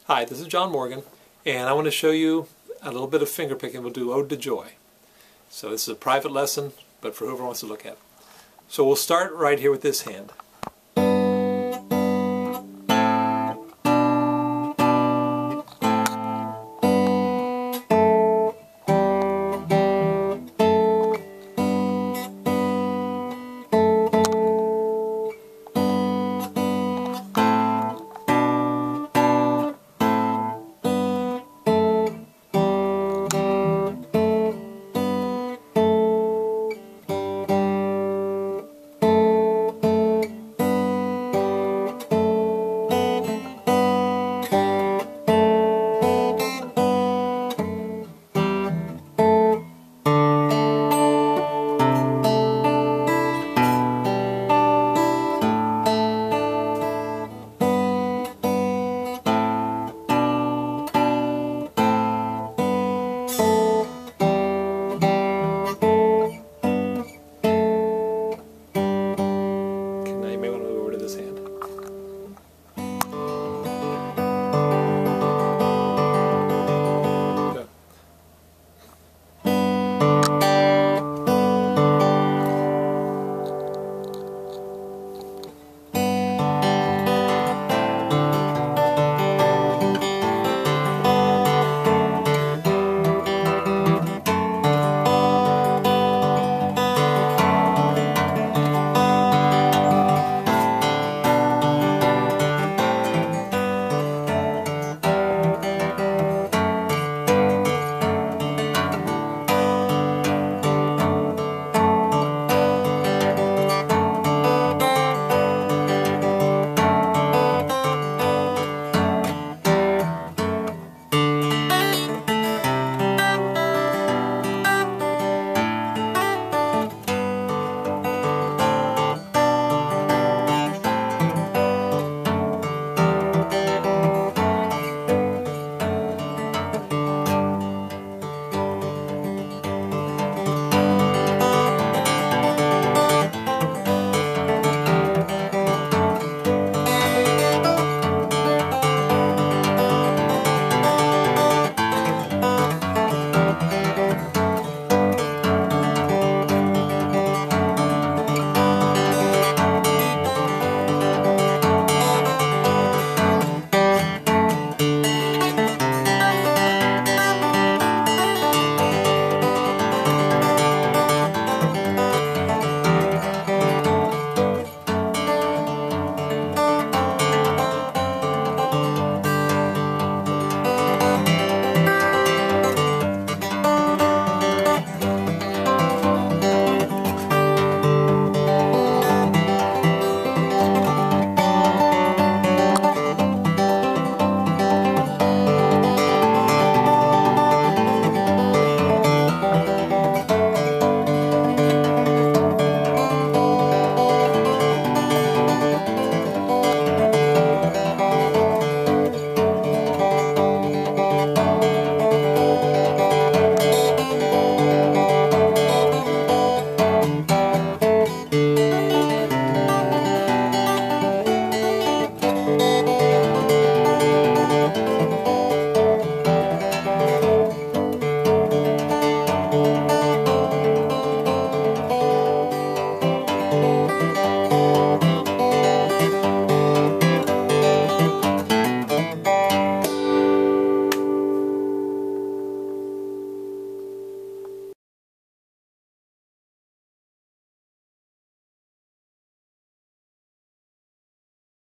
Hi, this is John Morgan, and I want to show you a little bit of finger picking. We'll do Ode to Joy. So this is a private lesson, but for whoever wants to look at it. So we'll start right here with this hand.